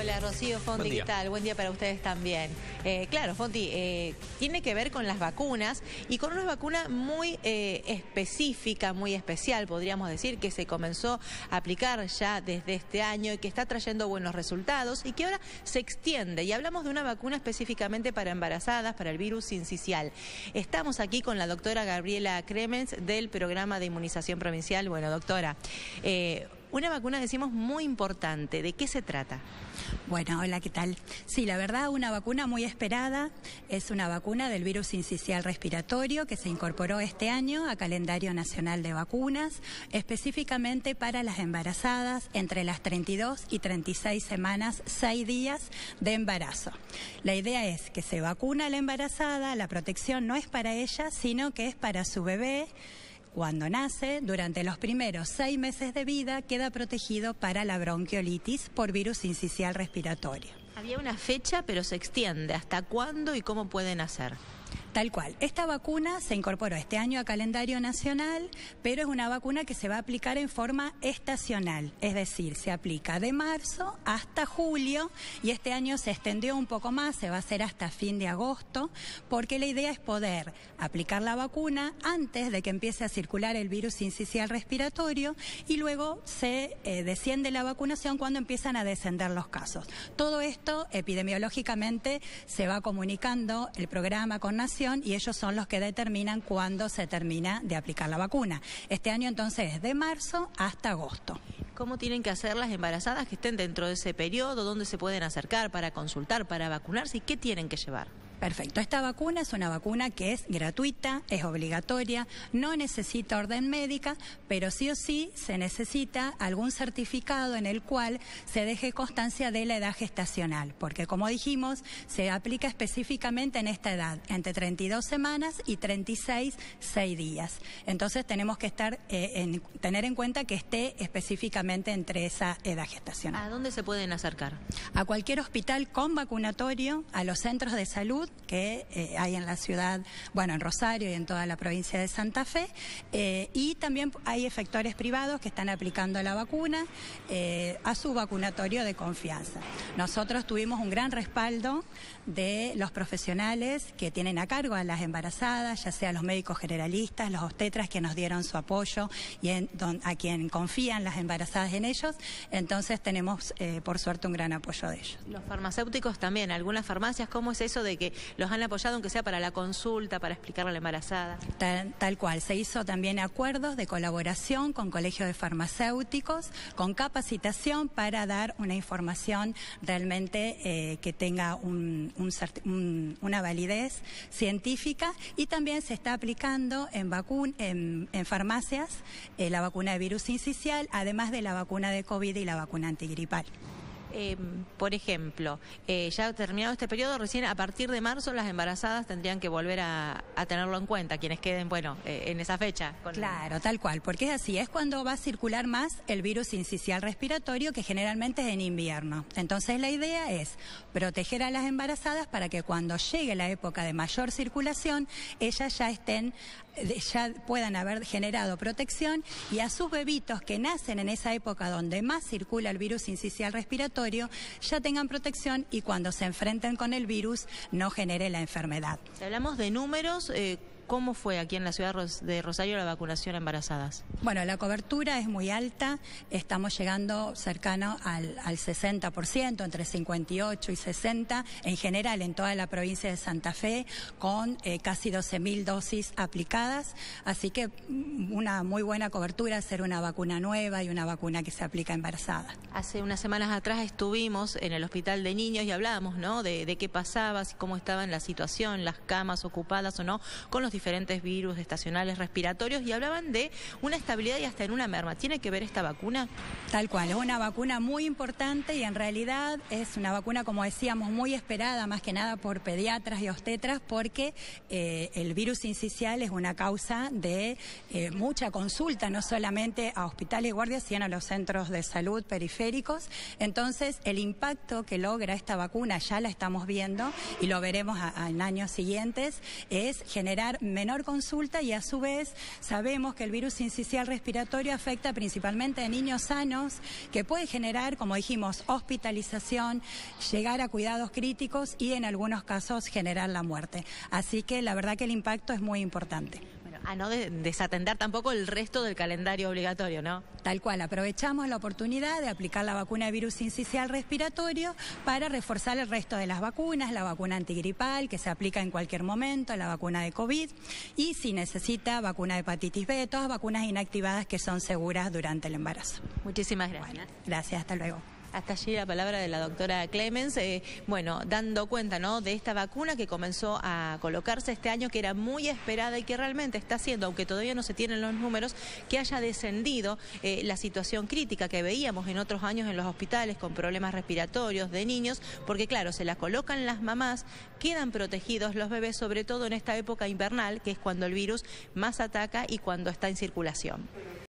Hola Rocío, Fonti, ¿qué tal? Buen día para ustedes también. Claro, Fonti, tiene que ver con las vacunas y con una vacuna muy específica, muy especial, podríamos decir, que se comenzó a aplicar ya desde este año y que está trayendo buenos resultados y que ahora se extiende. Y hablamos de una vacuna específicamente para embarazadas, para el virus sincicial. Estamos aquí con la doctora Gabriela Kremens del Programa de Inmunización Provincial. Bueno, doctora, una vacuna, decimos, muy importante. ¿De qué se trata? Bueno, hola, ¿qué tal? Sí, la verdad, una vacuna muy esperada. Es una vacuna del virus sincicial respiratorio que se incorporó este año a calendario nacional de vacunas, específicamente para las embarazadas entre las 32 y 36 semanas, 6 días de embarazo. La idea es que se vacuna a la embarazada, la protección no es para ella, sino que es para su bebé. Cuando nace, durante los primeros 6 meses de vida, queda protegido para la bronquiolitis por virus sincicial respiratorio. Había una fecha, pero se extiende. ¿Hasta cuándo y cómo pueden hacer? Tal cual. Esta vacuna se incorporó este año a calendario nacional, pero es una vacuna que se va a aplicar en forma estacional, es decir, se aplica de marzo hasta julio y este año se extendió un poco más, se va a hacer hasta fin de agosto, porque la idea es poder aplicar la vacuna antes de que empiece a circular el virus sincicial respiratorio y luego se desciende la vacunación cuando empiezan a descender los casos. Todo esto epidemiológicamente se va comunicando el programa con Nación y ellos son los que determinan cuándo se termina de aplicar la vacuna. Este año entonces es de marzo hasta agosto. ¿Cómo tienen que hacer las embarazadas que estén dentro de ese periodo? ¿Dónde se pueden acercar para consultar, para vacunarse? ¿Y qué tienen que llevar? Perfecto. Esta vacuna es una vacuna que es gratuita, es obligatoria, no necesita orden médica, pero sí o sí se necesita algún certificado en el cual se deje constancia de la edad gestacional, porque como dijimos, se aplica específicamente en esta edad, entre 32 semanas y 36, 6 días. Entonces tenemos que tener en cuenta que esté específicamente entre esa edad gestacional. ¿A dónde se pueden acercar? A cualquier hospital con vacunatorio, a los centros de salud que hay en la ciudad, bueno, en Rosario y en toda la provincia de Santa Fe, y también hay efectores privados que están aplicando la vacuna a su vacunatorio de confianza. Nosotros tuvimos un gran respaldo de los profesionales que tienen a cargo a las embarazadas, ya sea los médicos generalistas, los obstetras que nos dieron su apoyo y a quien confían las embarazadas en ellos, entonces tenemos por suerte un gran apoyo de ellos. Los farmacéuticos también, algunas farmacias, ¿cómo es eso de que los han apoyado aunque sea para la consulta, para explicarle a la embarazada? Tal cual, se hizo también acuerdos de colaboración con colegios de farmacéuticos, con capacitación para dar una información realmente que tenga una validez científica, y también se está aplicando en farmacias la vacuna de virus sincicial, además de la vacuna de COVID y la vacuna antigripal. Por ejemplo, ya terminado este periodo, recién a partir de marzo las embarazadas tendrían que volver a tenerlo en cuenta, quienes queden, bueno, en esa fecha. Claro, tal cual, porque es así, es cuando va a circular más el virus sincicial respiratorio, que generalmente es en invierno. Entonces la idea es proteger a las embarazadas para que cuando llegue la época de mayor circulación, ellas ya puedan haber generado protección, y a sus bebitos que nacen en esa época donde más circula el virus sincicial respiratorio ya tengan protección y cuando se enfrenten con el virus no genere la enfermedad. Si hablamos de números, ¿cómo fue aquí en la ciudad de Rosario la vacunación a embarazadas? Bueno, la cobertura es muy alta, estamos llegando cercano al 60%, entre 58 y 60, en general en toda la provincia de Santa Fe, con casi 12.000 dosis aplicadas, así que una muy buena cobertura, ser una vacuna nueva y una vacuna que se aplica a embarazadas. Hace unas semanas atrás estuvimos en el hospital de niños y hablábamos, ¿no?, de qué pasaba, cómo estaba en la situación, las camas ocupadas o no, con los diferentes virus estacionales respiratorios, y hablaban de una estabilidad y hasta en una merma. ¿Tiene que ver esta vacuna? Tal cual, es una vacuna muy importante y en realidad es una vacuna, como decíamos, muy esperada, más que nada por pediatras y obstetras, porque el virus sincicial es una causa de mucha consulta, no solamente a hospitales y guardias, sino a los centros de salud periféricos. Entonces, el impacto que logra esta vacuna, ya la estamos viendo y lo veremos en años siguientes, es generar menor consulta y a su vez sabemos que el virus sincicial respiratorio afecta principalmente a niños sanos, que puede generar, como dijimos, hospitalización, llegar a cuidados críticos y en algunos casos generar la muerte. Así que la verdad que el impacto es muy importante. A no desatender tampoco el resto del calendario obligatorio, ¿no? Tal cual, aprovechamos la oportunidad de aplicar la vacuna de virus sincicial respiratorio para reforzar el resto de las vacunas, la vacuna antigripal que se aplica en cualquier momento, la vacuna de COVID y si necesita vacuna de hepatitis B, todas vacunas inactivadas que son seguras durante el embarazo. Muchísimas gracias. Bueno, gracias, hasta luego. Hasta allí la palabra de la doctora Clemens, dando cuenta, ¿no?, de esta vacuna que comenzó a colocarse este año, que era muy esperada y que realmente está haciendo, aunque todavía no se tienen los números, que haya descendido la situación crítica que veíamos en otros años en los hospitales con problemas respiratorios de niños, porque claro, se la colocan las mamás, quedan protegidos los bebés, sobre todo en esta época invernal, que es cuando el virus más ataca y cuando está en circulación.